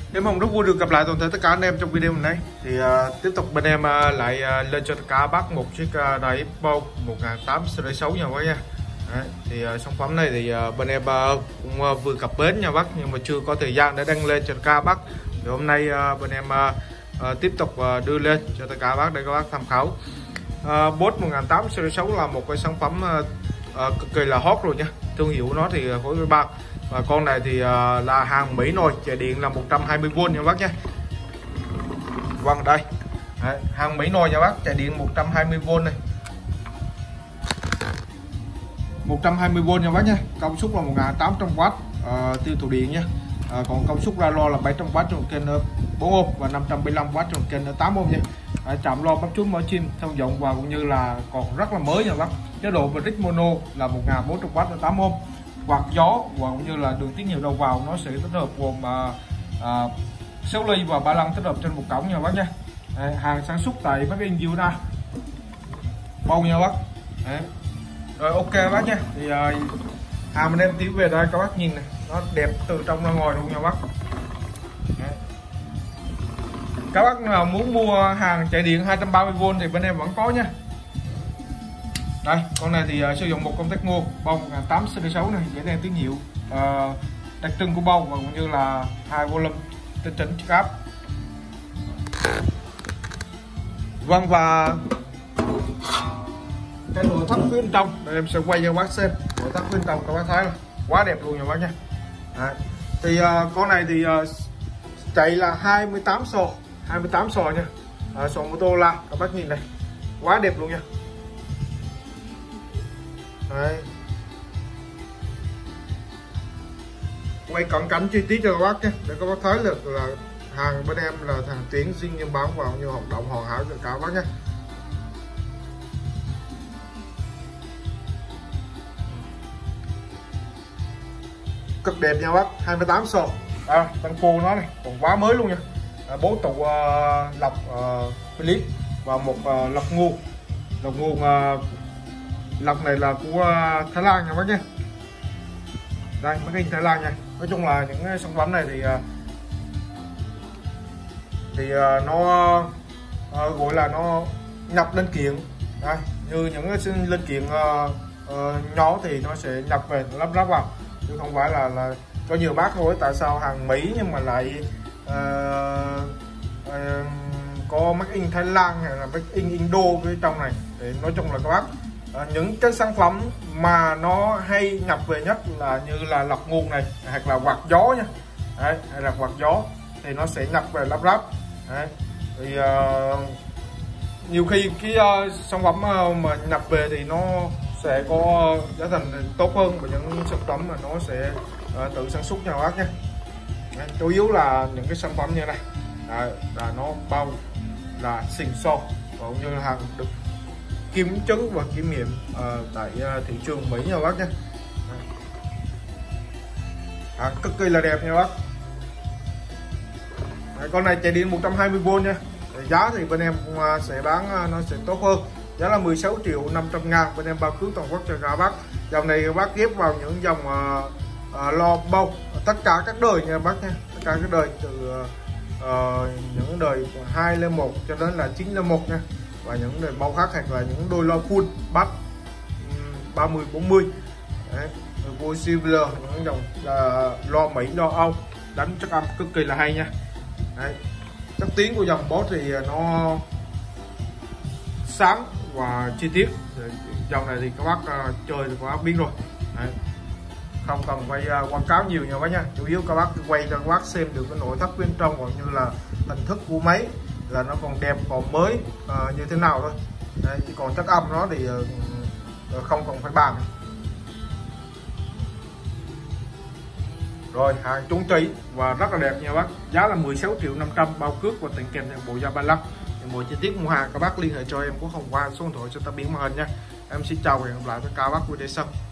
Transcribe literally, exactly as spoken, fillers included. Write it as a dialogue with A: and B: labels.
A: Em Hồng rất vui được gặp lại toàn thể tất cả anh em trong video này. Thì uh, tiếp tục bên em uh, lại uh, lên cho tất cả bác một chiếc uh, đài Expo một nghìn tám trăm series sáu nha bác nha. Đấy, thì uh, sản phẩm này thì uh, bên em uh, cũng uh, vừa cập bến nha bác, nhưng mà chưa có thời gian để đăng lên cho tất cả bác. Thì hôm nay uh, bên em uh, uh, tiếp tục uh, đưa lên cho tất cả bác để các bác tham khảo. Uh, Boss một nghìn tám trăm series sáu là một cái sản phẩm uh, uh, cực kỳ là hot rồi nha. Thương hiệu nó thì khối với bạc. Và con này thì uh, là hàng Mỹ nồi, chạy điện là một trăm hai mươi vôn nha bác nha. Vâng đây. Đấy, hàng Mỹ nồi nha bác, chạy điện một trăm hai mươi vôn này. một trăm hai mươi vôn nha bác nha. Công suất là một nghìn tám trăm oát uh, tiêu thụ điện nha. Uh, còn công suất ra lo là bảy trăm oát trong kênh bốn ôm và năm trăm bảy mươi lăm oát trong kênh tám ôm nha. Uh, chạm lo bắp chuối mở chim thông dụng và cũng như là còn rất là mới nha bác. Chế độ Brick mono là một nghìn bốn trăm oát tám ôm. Quạt gió và cũng như là đường tín hiệu đầu vào nó sẽ tích hợp gồm uh, uh, sáu ly và ba lăng tích hợp trên một cổng nha bác nha. Đấy, hàng sản xuất tại Made in u ét a bông nha bác. Đấy. Rồi ok bác nha. Thì uh, hàng mình em tiến về đây các bác nhìn này, nó đẹp từ trong ra ngoài luôn nha bác. Đấy. Các bác nào muốn mua hàng chạy điện hai trăm ba mươi vôn thì bên em vẫn có nha. Đây, con này thì uh, sử dụng một công tắc ngô bông một nghìn tám trăm series sáu này, dễ đèn tín hiệu uh, đặc trưng của bông và cũng như là hai volume tinh chỉnh chiếc áp. Vâng, và cái nội thất phía bên trong để em sẽ quay cho các bác xem. Nội thất phía bên trong các bác thấy là quá đẹp luôn nha bác nha. Đấy. Thì uh, con này thì uh, chạy là hai mươi tám xò, hai mươi tám xò nha. Uh, xò mô tô la các bác nhìn này, quá đẹp luôn nha. Đấy. Quay cận cảnh chi tiết cho các bác nhé, để các bác thấy được là hàng bên em là hàng tiến riêng nhân bán vào như hoạt động hoàn hảo cho cả các bác nhé. Cực đẹp nha bác, hai mươi tám xò. À, tăng cô nó này còn quá mới luôn nha. À, bốn tụ uh, lọc uh, Philip và một uh, lọc nguồn. Lọc nguồn uh, lọc này là của Thái Lan nha bác nhé. Đây mấy cái Thái Lan nha. Nói chung là những cái sản phẩm này thì thì nó uh, gọi là nó nhập linh kiện. Đây, như những cái linh kiện uh, uh, nhỏ thì nó sẽ nhập về lắp ráp vào, chứ không phải là là có nhiều bác hỏi tại sao hàng Mỹ nhưng mà lại uh, uh, có Made in Thái Lan hay là Made in Indo với trong này. Thì nói chung là các bác, À, những cái sản phẩm mà nó hay nhập về nhất là như là lọc nguồn này hoặc là quạt gió nha. Đấy, hay là quạt gió thì nó sẽ nhập về lắp ráp. Đấy. Thì uh, nhiều khi cái uh, sản phẩm uh, mà nhập về thì nó sẽ có giá thành tốt hơn và những sản phẩm mà nó sẽ uh, tự sản xuất nha bác nha. Đấy, chủ yếu là những cái sản phẩm như này. Đấy, là nó bao là xình xo và cũng như là hàng được kiểm chứng và kiểm nghiệm uh, tại uh, thị trường Mỹ nha bác nhé. À, cực kỳ là đẹp nha bác. Đấy, con này chạy điện một trăm hai mươi vôn nha. Giá thì bên em cũng uh, sẽ bán uh, nó sẽ tốt hơn. Giá là mười sáu triệu năm trăm ngàn, bên em bao cứu toàn quốc cho cả bác. Dòng này các bác ghép vào những dòng uh, uh, lo bông tất cả các đời nha bác nha. Tất cả các đời từ uh, uh, những đời hai lên một cho đến là chín lên một nha. Và những đời bao khác hoặc là những đôi lo full bắt ba mươi bốn mươi. Đấy, vô silver, những dòng uh, lo Mỹ lo Âu đánh chất âm cực kỳ là hay nha. Đấy, chất tiếng của dòng Boss thì nó sáng và chi tiết. Dòng này thì các bác uh, chơi thì các bác biết rồi. Đấy, không cần quay uh, quảng cáo nhiều nha bác nha, chủ yếu các bác quay cho các bác xem được cái nội thất bên trong cũng như là hình thức của máy là nó còn đẹp còn mới uh, như thế nào thôi. Đấy, chỉ còn chất âm nó thì uh, không cần phải bàn. Rồi hàng trúng chỉ và rất là đẹp nha bác. Giá là mười sáu triệu năm trăm bao cước và tặng kèm theo bộ da ba lăng. Mọi chi tiết mua hàng các bác liên hệ cho em cũng không qua số điện thoại cho ta biến màn hình nha. Em xin chào và hẹn gặp lại tất cả các bác video sau.